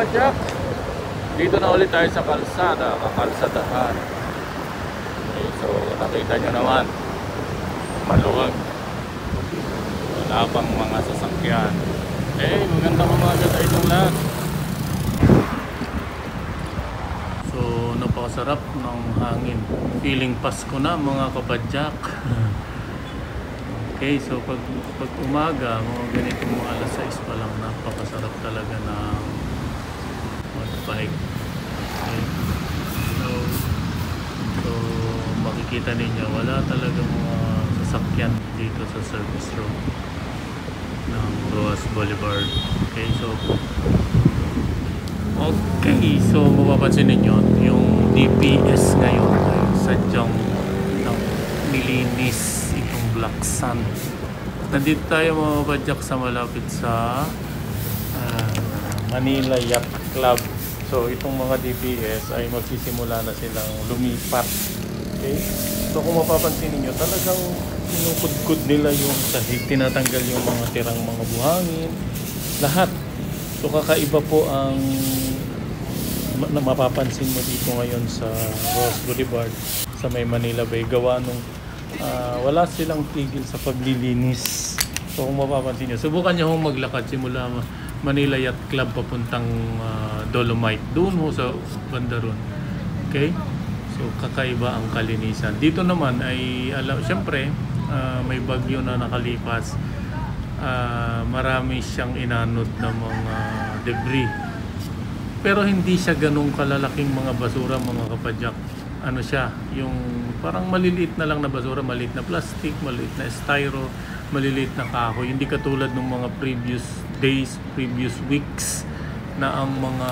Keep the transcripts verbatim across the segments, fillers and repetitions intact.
kapadyak, dito na ulit tayo sa kalsada, kakalsadahan. Okay, so nakita nyo naman, maluwag, wala pang mga sasakyan. Eh, magandang umaga sa inyong lahat. So napakasarap ng hangin, feeling Pasko na mga kapadyak. Okay, so pag, pag umaga, mga ganitong mga alas sais pa lang, napakasarap talaga na mag-bike. Okay. So, so makikita ninyo, wala talagang mga sasakyan dito sa service road ng Roas Boulevard. Okay, so okay, so mapapansin ninyo, yung D P S ngayon ay sadyang nilinis itong black sand. Nandito tayo mga kapadyak sa malapit sa uh, Manila Yacht Club. So itong mga D P S ay magsisimula na silang lumipat. Okay? So kung mapapansin niyo, talagang kinukudkod nila yung sahig, tinatanggal yung mga tirang mga buhangin, lahat. So kakaiba po ang na mapapansin mo dito ngayon sa Roas Boulevard sa may Manilabay, gawa nung uh, wala silang tigil sa paglilinis. So kung mapapansin nyo, subukan nyo hong maglakad simula Manila Yacht Club papuntang uh, Dolomite, doon ho sa banda ron. Okay, so kakaiba ang Kalinisan. Dito naman ay alam, syempre uh, may bagyo na nakalipas, uh, marami siyang inanod na mga debris, pero hindi siya ganung kalalaking mga basura mga kapadyak. Ano siya, yung parang maliliit na lang na basura, maliliit na plastic, maliliit na styro, maliliit na kahoy. Hindi katulad ng mga previous days, previous weeks na ang mga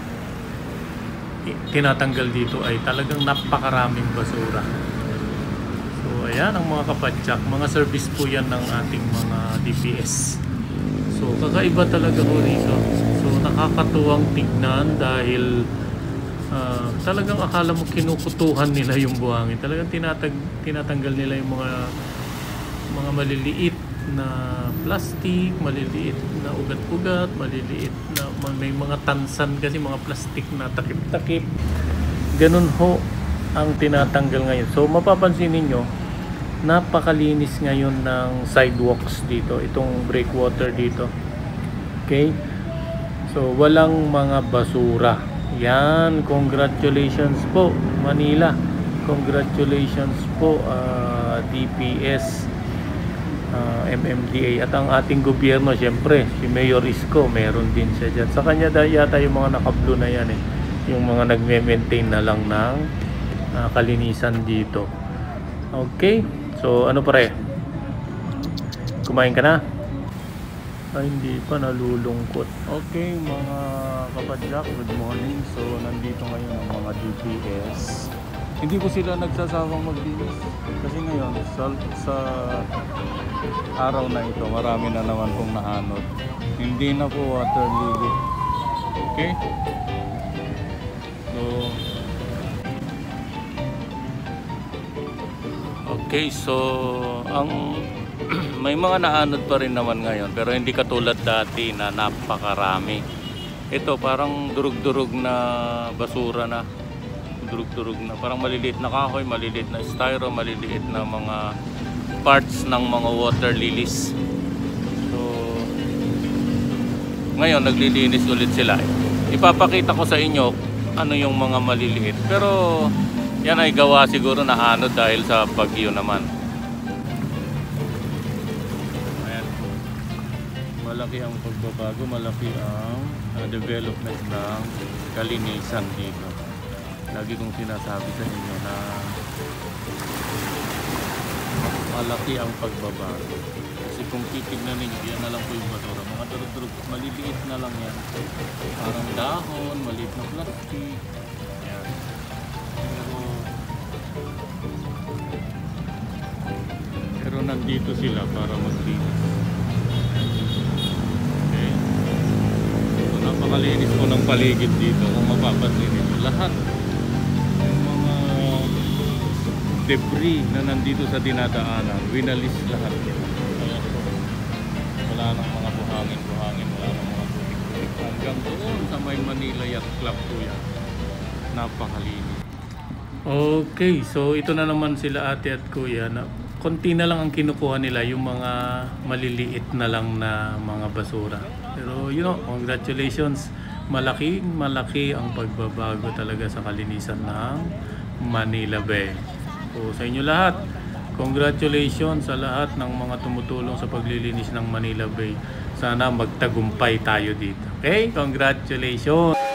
tinatanggal dito ay talagang napakaraming basura. So ayan ang mga kapadyak, mga service po yan ng ating mga D P S. So kakaiba talaga ho rito. So nakakatuwang tignan dahil uh, talagang akala mo kinukutuhan nila yung buhangin. Talagang tinatag tinatanggal nila yung mga mga maliliit na plastic, maliliit na ugat-ugat, maliliit na may mga tansan kasi mga plastic na takip-takip. Ganun ho ang tinatanggal ngayon. So mapapansin niyo, napakalinis ngayon ng sidewalks dito, itong breakwater dito. Okay, so walang mga basura. Yan, congratulations po Manila, congratulations po uh, D P S, uh, M M D A, at ang ating gobyerno. Syempre si Mayor Isko, meron din siya dyan. Sa kanya yata yung mga naka-blue na yan eh, yung mga nagme-maintain na lang ng uh, kalinisan dito. Okay, so ano pare? Kumain ka na? Ay, hindi pa, nalulungkot. Okay mga kapadyak, good morning. So nandito ngayon ang mga D P S. Hindi ko sila nagsasawang maglinis kasi ngayon sa, sa araw na ito marami na naman pong nahanod. Hindi na po water lily. Okay, so Okay, so ang may mga naanod pa rin naman ngayon, pero hindi katulad dati na napakarami. Ito parang durug-durug na basura na. Durug-durug na, parang maliliit na kahoy, maliliit na styro, maliliit na mga parts ng mga water lilies. So ngayon naglilinis ulit sila. Ipapakita ko sa inyo ano yung mga maliliit, pero yan ay gawa siguro na anod dahil sa bagyo naman. Ayan po. Malaki ang pagbabago, malaki ang uh, development ng Kalinisan dito. Lagi kong sinasabi sa inyo na malaki ang pagbabago. Kasi kung titignan ninyo, yan na lang po yung basura. Mga durug-durug, maliliit na lang yan. Parang dahon, maliit na plastic. Ayan. Pero, pero nandito sila para maglinis. Okay. So, napakalinis po ng paligid dito. Kung mapapansin ninyo, lahat debris na nandito sa dinadaanan, winalis lahat. Kaya po, wala nang mga buhangin-buhangin, wala nang mga tubig-tubig. hanggang doon sa may Manila Yacht Club po yan. Napakalinis. Okay, so ito na naman sila ate at kuya na konti na lang ang kinukuha nila, yung mga maliliit na lang na mga basura. Pero you know, congratulations, malaki malaki ang pagbabago talaga sa kalinisan ng Manila Bay. So sa inyo lahat, congratulations sa lahat ng mga tumutulong sa paglilinis ng Manila Bay. Sana magtagumpay tayo dito. Okay, congratulations.